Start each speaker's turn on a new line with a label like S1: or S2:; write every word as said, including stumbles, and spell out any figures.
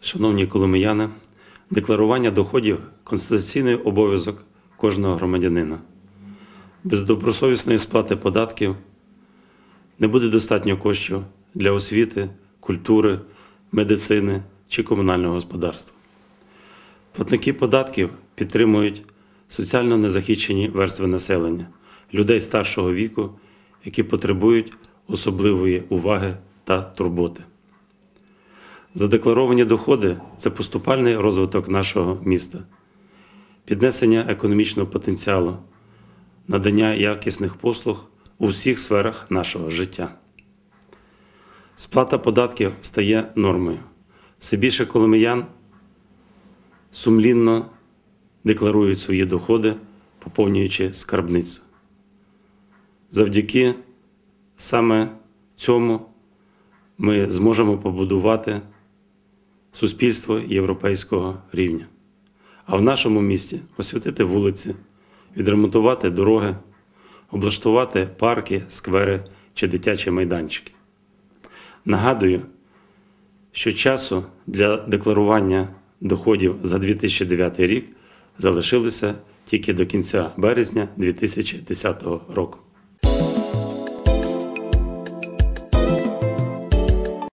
S1: Шановні коломияни, декларування доходів – конституційний обов'язок кожного громадянина. Без добросовісної сплати податків не буде достатньо коштів для освіти, культури, медицини чи комунального господарства. Платники податків підтримують соціально незахищені верстви населення, людей старшого віку, які потребують особливої уваги та турботи. Задекларовані доходи – це поступальний розвиток нашого міста, піднесення економічного потенціалу, надання якісних послуг у всіх сферах нашого життя. Сплата податків стає нормою. Все більше коломиян сумлінно декларують свої доходи, поповнюючи скарбницю. Завдяки саме цьому ми зможемо побудувати суспільство європейського рівня. А в нашому місті освітити вулиці, відремонтувати дороги, облаштувати парки, сквери чи дитячі майданчики. Нагадую, що часу для декларування доходів за дві тисячі дев'ятий рік залишилося тільки до кінця березня дві тисячі десятого року.